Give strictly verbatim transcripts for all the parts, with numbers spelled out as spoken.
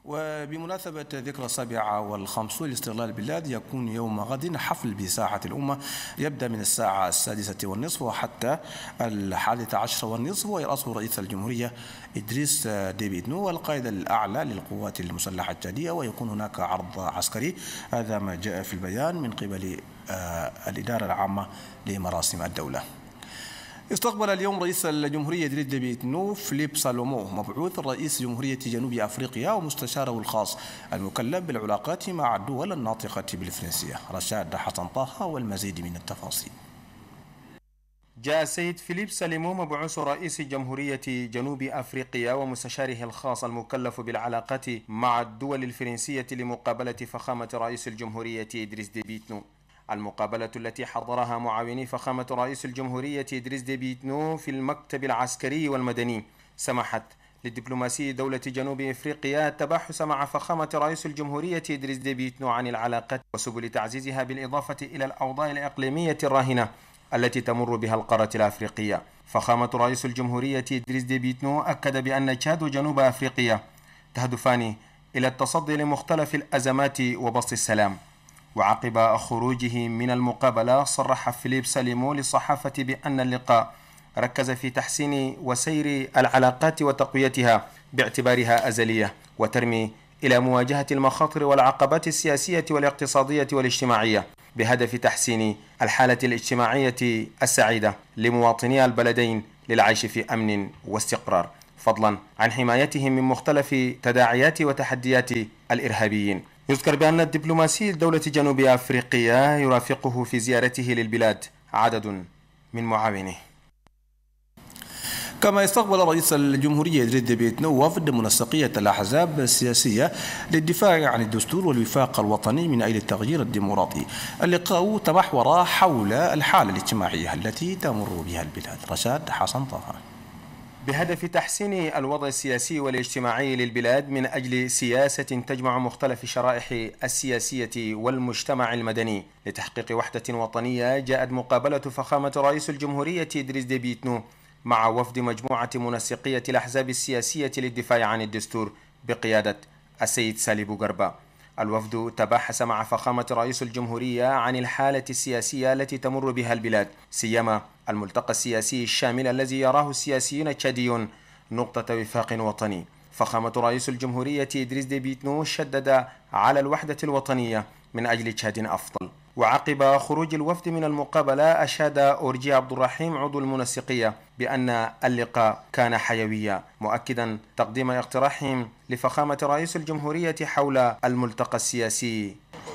وبمناسبة ذكرى السابعة والخمسون لاستقلال البلاد يكون يوم غد حفل بساحة الأمة يبدأ من الساعة السادسة والنصف وحتى الحادية عشر والنصف، ويرأسه رئيس الجمهورية إدريس ديبي إتنو والقائد الأعلى للقوات المسلحة التشادية، ويكون هناك عرض عسكري. هذا ما جاء في البيان من قبل الإدارة العامة لمراسم الدولة. استقبل اليوم رئيس الجمهورية إدريس ديبي إتنو فيليب سالومو مبعوث رئيس جمهورية جنوب أفريقيا ومستشاره الخاص المكلف بالعلاقات مع الدول الناطقة بالفرنسية رشاد حسن طه، والمزيد من التفاصيل. جاء السيد فيليب سالومو مبعوث رئيس جمهورية جنوب أفريقيا ومستشاره الخاص المكلف بالعلاقات مع الدول الفرنسية لمقابلة فخامة رئيس الجمهورية إدريس ديبي إتنو. المقابلة التي حضرها معاوني فخامة رئيس الجمهورية إدريس ديبي إتنو في المكتب العسكري والمدني سمحت للدبلوماسي دولة جنوب أفريقيا التباحث مع فخامة رئيس الجمهورية إدريس ديبي إتنو عن العلاقات وسبل تعزيزها بالإضافة إلى الأوضاع الإقليمية الراهنة التي تمر بها القارة الأفريقية. فخامة رئيس الجمهورية إدريس ديبي إتنو أكد بأن تشاد وجنوب أفريقيا تهدفان إلى التصدي لمختلف الأزمات وبسط السلام. وعقب خروجه من المقابلة صرح فيليب سالومو للصحافة بأن اللقاء ركز في تحسين وسير العلاقات وتقويتها باعتبارها أزلية وترمي إلى مواجهة المخاطر والعقبات السياسية والاقتصادية والاجتماعية بهدف تحسين الحالة الاجتماعية السعيدة لمواطني البلدين للعيش في أمن واستقرار، فضلا عن حمايتهم من مختلف تداعيات وتحديات الإرهابيين. يذكر بأن الدبلوماسي دولة جنوب أفريقيا يرافقه في زيارته للبلاد عدد من معاونيه. كما استقبل رئيس الجمهورية إدريس ديبي إتنو وفد منسقية الأحزاب السياسية للدفاع عن الدستور والوفاق الوطني من أجل التغيير الديمقراطي. اللقاء تمحور حول الحالة الاجتماعية التي تمر بها البلاد. رشاد حسن طه. بهدف تحسين الوضع السياسي والاجتماعي للبلاد من أجل سياسة تجمع مختلف الشرائح السياسية والمجتمع المدني لتحقيق وحدة وطنية، جاءت مقابلة فخامة رئيس الجمهورية إدريس ديبي إتنو مع وفد مجموعة منسقية الأحزاب السياسية للدفاع عن الدستور بقيادة السيد ساليبو غربا. الوفد تباحث مع فخامة رئيس الجمهورية عن الحالة السياسية التي تمر بها البلاد، سيما الملتقى السياسي الشامل الذي يراه السياسيون التشاديون نقطة وفاق وطني. فخامة رئيس الجمهورية إدريس ديبي إتنو شدد على الوحدة الوطنية من أجل تشاد أفضل. وعقب خروج الوفد من المقابلة أشاد أورجي عبد الرحيم عضو المنسقية بأن اللقاء كان حيويا، مؤكدا تقديم اقتراحهم لفخامة رئيس الجمهورية حول الملتقى السياسي.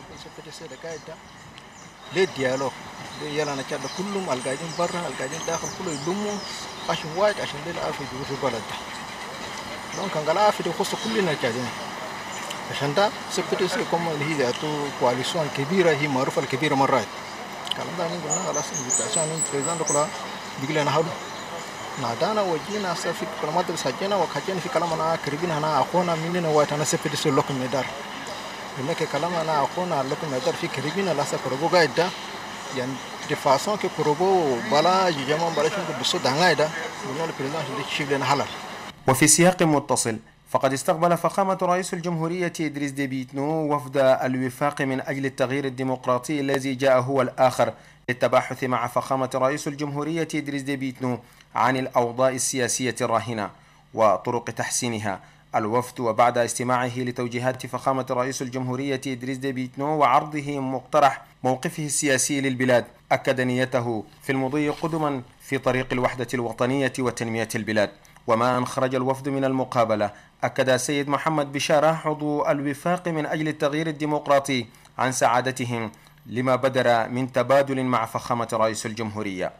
يلا نتشاد كلهم القاعدين برا القاعدين داخل كله يضموا عشان واحد عشان ده العافية في البلد ده. لون كان قال عافية يخص كلنا القاعدين. عشان ده سبتي سي كم اللي هي ذاته كواليسيون كبيرة هي معروفة الكبيرة مرات. كلام ده نقولنا خلاص عشان البريزيدنت كلها بيقول لنا حلو. نادانا وجينا سافي كلامات بسجنا وكاتين في كلام أنا قريبين أنا أخونا مننا واحد أنا سبتي سي لكم مدار. لكن كلام أنا أخونا لكم مدار في قريبين لا سافر بوجا ده. يعني de façon que كروبو بلا جماعة بلا شنو بصوت عنايدا من البريزيدنت اللي يشيل لنا حلال. وفي سياق متصل فقد استقبل فخامة رئيس الجمهورية إدريس ديبي إتنو وفد الوفاق من أجل التغيير الديمقراطي الذي جاء هو الآخر للتباحث مع فخامة رئيس الجمهورية إدريس ديبي إتنو عن الأوضاع السياسية الراهنة وطرق تحسينها. الوفد وبعد استماعه لتوجيهات فخامة رئيس الجمهورية إدريس ديبي إتنو وعرضه مقترح موقفه السياسي للبلاد، أكد نيته في المضي قدما في طريق الوحدة الوطنية وتنمية البلاد. وما أن خرج الوفد من المقابلة أكد السيد محمد بشارة عضو الوفاق من أجل التغيير الديمقراطي عن سعادتهم لما بدر من تبادل مع فخامة رئيس الجمهورية.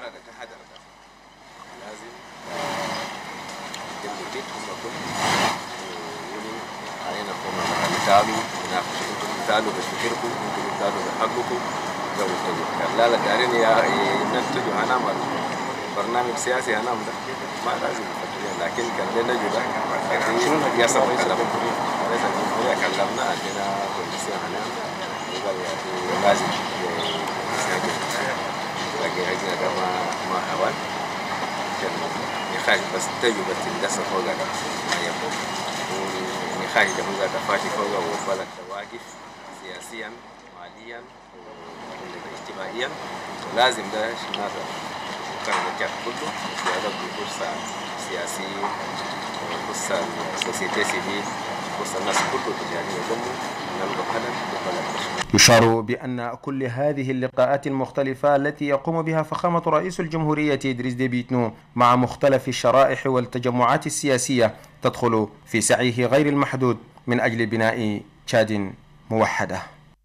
تعالوا بفكركم انتم تعالوا بحقكم قبل تجوا لا لا دارين يا نتجوا هنعم برنامج سياسي هنعم ده ما لازم لكن كان لنا جدا يا سبب كلام ليس الجمهورية كلامنا عندنا كونديسيون هنعم يبقى لازم نساعد لكن عندنا ده ما ما هوان كان يخاف بس تجوا بس تندس فوق ما يبغى خارج جمهورية فاتي فوق والبلد واقف سياسيا ماليا واجتماعيا، ولازم ده الناس كانوا الجهات كله استعداد بفرصة سياسية وفرصة سوسيتي سيفيل فرصة الناس كله تجارية يضموا من البلد وبلد. يشار بأن كل هذه اللقاءات المختلفة التي يقوم بها فخامة رئيس الجمهورية إدريس ديبي إتنو مع مختلف الشرائح والتجمعات السياسية تدخل في سعيه غير المحدود من أجل بناء تشاد موحدة.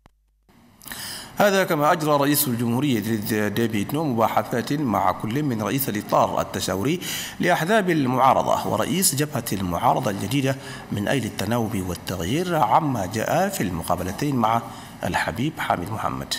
هذا كما أجرى رئيس الجمهورية إدريس ديبي إتنو مباحثات مع كل من رئيس الإطار التشاوري لأحزاب المعارضة ورئيس جبهة المعارضة الجديدة من أجل التناوب والتغيير عما جاء في المقابلتين مع الحبيب حامد محمد.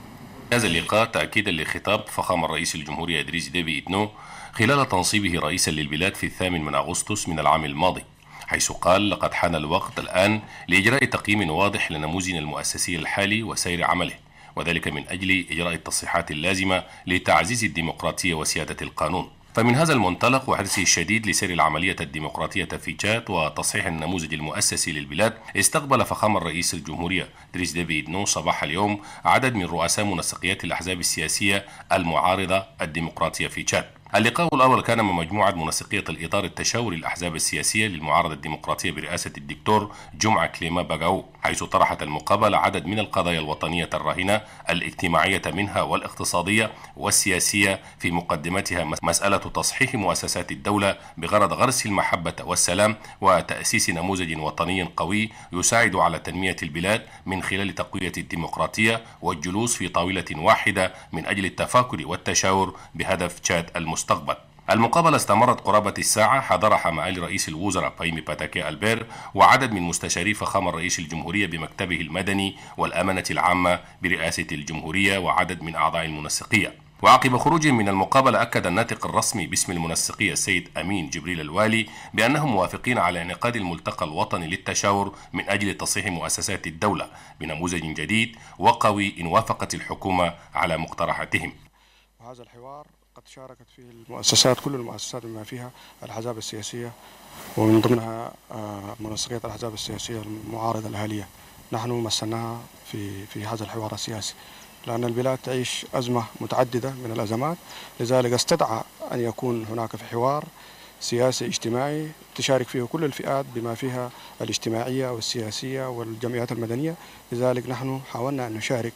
هذا اللقاء تأكيدا لخطاب فخامة الرئيس الجمهورية إدريس ديبي إتنو خلال تنصيبه رئيسا للبلاد في الثامن من أغسطس من العام الماضي، حيث قال: لقد حان الوقت الآن لإجراء تقييم واضح لنموذجنا المؤسسي الحالي وسير عمله، وذلك من أجل إجراء التصحيحات اللازمة لتعزيز الديمقراطية وسيادة القانون. فمن هذا المنطلق وحرصه الشديد لسير العملية الديمقراطية في تشاد وتصحيح النموذج المؤسسي للبلاد، استقبل فخامة الرئيس الجمهورية إدريس ديبي إتنو صباح اليوم عدد من رؤساء منسقيات الأحزاب السياسية المعارضة الديمقراطية في تشاد. اللقاء الأول كان مع مجموعة منسقية الإطار التشاوري للأحزاب السياسية للمعارضة الديمقراطية برئاسة الدكتور جمعة كليما باغاو، حيث طرحت المقابلة عدد من القضايا الوطنية الراهنة الاجتماعية منها والاقتصادية والسياسية، في مقدمتها مسألة تصحيح مؤسسات الدولة بغرض غرس المحبة والسلام وتأسيس نموذج وطني قوي يساعد على تنمية البلاد من خلال تقوية الديمقراطية والجلوس في طاولة واحدة من أجل التفاكر والتشاور بهدف تشاد المستقبل. المقابلة استمرت قرابة الساعة، حضرها معالي رئيس الوزراء بايمي باتاكي ألبير وعدد من مستشاري فخامة الرئيس الجمهورية بمكتبه المدني والأمانة العامة برئاسة الجمهورية وعدد من أعضاء المنسقية. وعقب خروج من المقابلة أكد الناطق الرسمي باسم المنسقية السيد أمين جبريل الوالي بأنهم موافقين على انعقاد الملتقى الوطني للتشاور من أجل تصحيح مؤسسات الدولة بنموذج جديد وقوي إن وافقت الحكومة على مقترحاتهم. وهذا الحوار قد شاركت فيه المؤسسات كل المؤسسات بما فيها الأحزاب السياسية ومن ضمنها منسقية الأحزاب السياسية المعارضة الأهلية. نحن مثلناها في في هذا الحوار السياسي لأن البلاد تعيش أزمة متعددة من الأزمات، لذلك استدعى أن يكون هناك في حوار سياسي اجتماعي تشارك فيه كل الفئات بما فيها الاجتماعية والسياسية والجمعيات المدنية. لذلك نحن حاولنا أن نشارك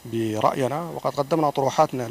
برأينا وقد قدمنا طروحاتنا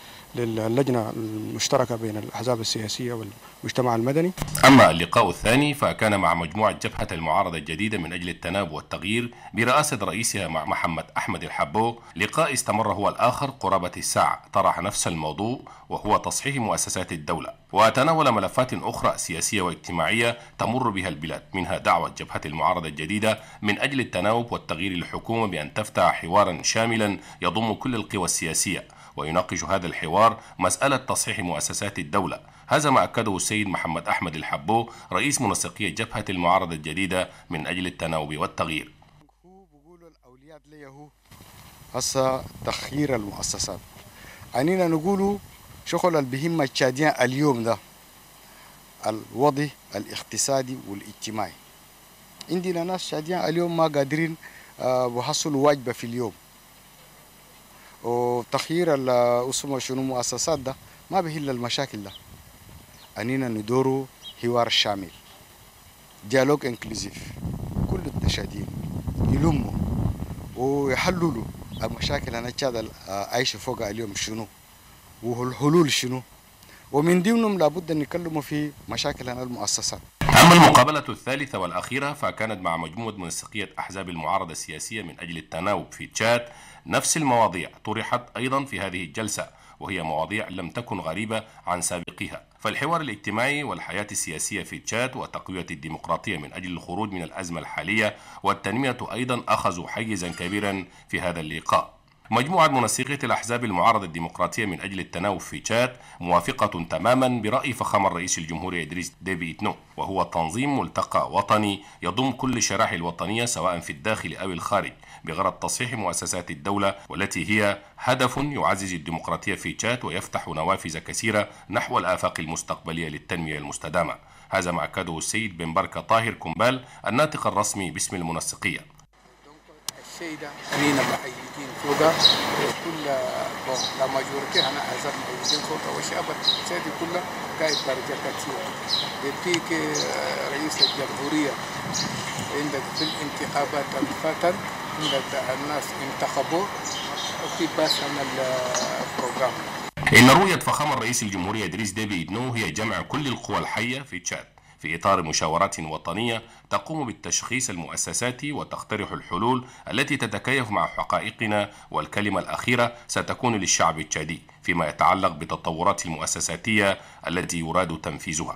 للجنة المشتركة بين الأحزاب السياسية والمجتمع المدني. أما اللقاء الثاني فكان مع مجموعة جبهة المعارضة الجديدة من أجل التناب والتغيير برئاسة رئيسها مع محمد أحمد الحبو. لقاء استمر هو الآخر قرابة الساعة، طرح نفس الموضوع وهو تصحيح مؤسسات الدولة، وتناول ملفات أخرى سياسية واجتماعية تمر بها البلاد، منها دعوة جبهة المعارضة الجديدة من أجل التناوب والتغيير للحكومة بأن تفتح حوارا شاملا يضم كل القوى السياسية ويناقش هذا الحوار مسألة تصحيح مؤسسات الدولة. هذا ما أكده السيد محمد أحمد الحبو رئيس منسقية جبهة المعارضة الجديدة من أجل التناوب والتغيير. هو بيقولوا الأوليات ليه هو هسه تخيير المؤسسات، عنينا نقولوا شغل البهم التشاديان اليوم ده الوضع الاقتصادي والاجتماعي. عندنا ناس تشاديان اليوم ما قادرين بحصلوا واجبة في اليوم، وتخيير الأسمة شنو مؤسسات ده ما بيحل المشاكل ده. أنينا ندوروا حوار شامل، ديالوج انكلوزيف، كل التشادين يلموا ويحللوا المشاكل أنا تشاد عايشة فوقها اليوم شنو والحلول شنو، ومن ضمنهم لابد أن نتكلموا في مشاكل المؤسسات. أما المقابلة الثالثة والأخيرة فكانت مع مجموعة منسقية أحزاب المعارضة السياسية من أجل التناوب في تشاد. نفس المواضيع طرحت أيضا في هذه الجلسة، وهي مواضيع لم تكن غريبة عن سابقها، فالحوار الاجتماعي والحياة السياسية في تشاد وتقوية الديمقراطية من أجل الخروج من الأزمة الحالية والتنمية أيضا أخذوا حيزا كبيرا في هذا اللقاء. مجموعة منسقية الأحزاب المعارضة الديمقراطية من أجل التناوب في تشاد موافقة تماما برأي فخامة الرئيس الجمهورية إدريس ديبي إتنو، وهو تنظيم ملتقى وطني يضم كل الشرائح الوطنية سواء في الداخل أو الخارج بغرض تصحيح مؤسسات الدولة، والتي هي هدف يعزز الديمقراطية في تشاد ويفتح نوافذ كثيرة نحو الآفاق المستقبلية للتنمية المستدامة. هذا ما أكده السيد بن بركة طاهر كومبال الناطق الرسمي باسم المنسقية. السيدة أنينا محييين فوقها كل لا ماجورتي هنا أحزاب محييين فوقها والشعب السيدي كله قاعد درجة كثير يبيك رئيس الجمهورية عندك في الانتخابات الفترة عندك الناس انتخبوا في بس من البروجرام. إن رؤية فخامة الرئيس الجمهورية إدريس ديبي إتنو هي جمع كل القوى الحية في تشاد في إطار مشاورات وطنية تقوم بالتشخيص المؤسسات وتقترح الحلول التي تتكيف مع حقائقنا، والكلمة الأخيرة ستكون للشعب التشادي فيما يتعلق بالتطورات المؤسساتية التي يراد تنفيذها.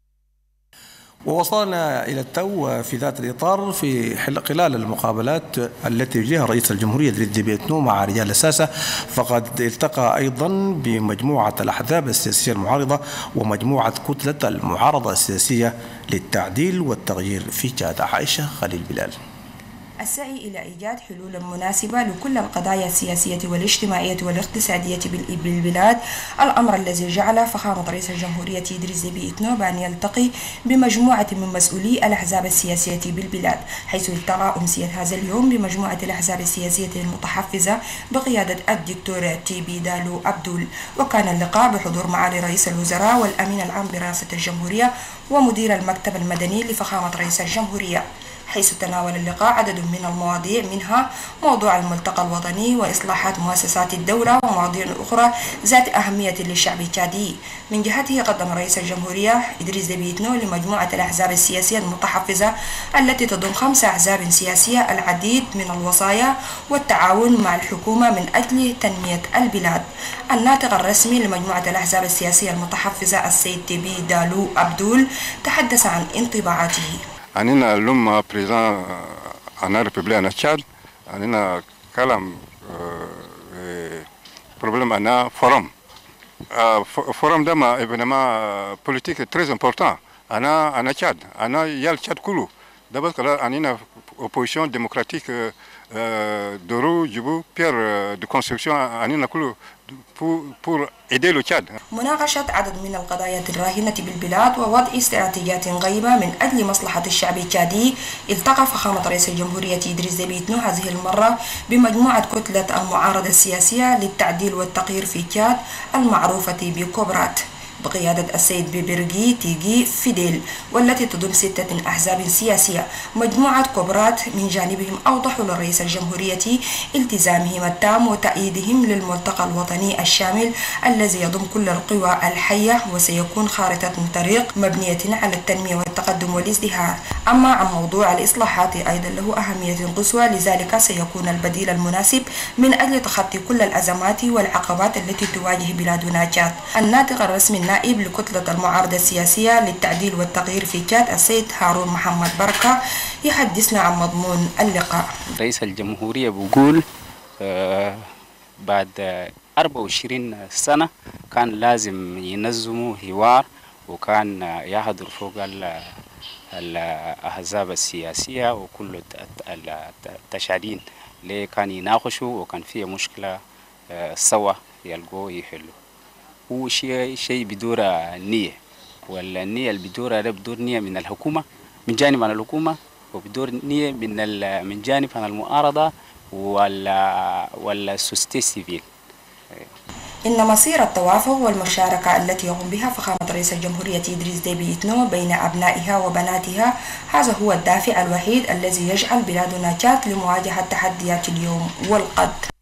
ووصلنا إلى التو في ذات الإطار في خلال المقابلات التي يجريها رئيس الجمهورية إدريس ديبي إتنو مع رجال الساسة، فقد التقى أيضا بمجموعة الأحزاب السياسية المعارضة ومجموعة كتلة المعارضة السياسية للتعديل والتغيير في تشاد. عائشة خليل بلال. السعي إلى إيجاد حلول مناسبة لكل القضايا السياسية والاجتماعية والاقتصادية بالبلاد، الأمر الذي جعل فخامة رئيس الجمهورية إدريس ديبي إتنو بأن يلتقي بمجموعة من مسؤولي الأحزاب السياسية بالبلاد، حيث التقى أمسية هذا اليوم بمجموعة الأحزاب السياسية المتحفزة بقيادة الدكتور تيبي دالو عبدول. وكان اللقاء بحضور معالي رئيس الوزراء والأمين العام برئاسة الجمهورية ومدير المكتب المدني لفخامة رئيس الجمهورية، حيث تناول اللقاء عدد من المواضيع، منها موضوع الملتقى الوطني وإصلاحات مؤسسات الدولة ومواضيع أخرى ذات أهمية للشعب التشادي. من جهته قدم رئيس الجمهورية إدريس ديبي إتنو لمجموعة الأحزاب السياسية المتحفزة التي تضم خمس أحزاب سياسية العديد من الوصايا والتعاون مع الحكومة من أجل تنمية البلاد. الناطق الرسمي لمجموعة الأحزاب السياسية المتحفزة السيد تيبي دالو عبدول تحدث عن انطباعاته. أننا اليوم بريزان أنا ريبوبليك أنا تشاد أننا كلام بروبلم أنا فورم فورم ده ما إبنما بوليتيك تريز إمبورتان أنا أنا تشاد أنا يال تشاد كله ده بس كلا أننا opposition démocratique دورو جبو بير دو كونستركسيون أننا كله pour pour aider le Tchad. مناقشة عدد من القضايا الراهنة بالبلاد ووضع استراتيجيات غيبة من أجل مصلحة الشعب التشادي. التقى فخامة رئيس الجمهورية إدريس ديبي إتنو هذه المرة بمجموعة كتلة المعارضة السياسية للتعديل والتغيير في تشاد المعروفة بكوبرات بقيادة السيد بيبرغي تيجي فيديل، والتي تضم ستة أحزاب سياسية. مجموعة كوبرات من جانبهم أوضحوا لرئيس الجمهورية التزامهم التام وتأييدهم للملتقى الوطني الشامل الذي يضم كل القوى الحية وسيكون خارطة طريق مبنية على التنمية والتقدم والازدهار. أما عن موضوع الإصلاحات أيضا له أهمية قصوى، لذلك سيكون البديل المناسب من أجل تخطي كل الأزمات والعقبات التي تواجه بلادنا تشاد. الناطق الرسمي نائب لكتلة المعارضة السياسية للتعديل والتغيير في تشاد السيد هارون محمد بركة يحدثنا عن مضمون اللقاء. رئيس الجمهورية بيقول آه بعد أربعة وعشرين سنة كان لازم ينظموا حوار، وكان يحضر فوق الأحزاب السياسية وكل التشادين اللي كان يناقشوا، وكان فيه مشكلة آه سوا يلقوا يحلوا. هو شيء شيء بدور نية، والنية اللي بدورها ده بدور نية من الحكومة، من جانب عن الحكومة، وبدور نية من من جانب عن المعارضة ولا ولا السوسيتي سيفيل. إن مصير التوافق والمشاركة التي يقوم بها فخامة رئيس الجمهورية إدريس ديبي إتنو بين أبنائها وبناتها هذا هو الدافع الوحيد الذي يجعل بلادنا تشاد لمواجهة تحديات اليوم والغد.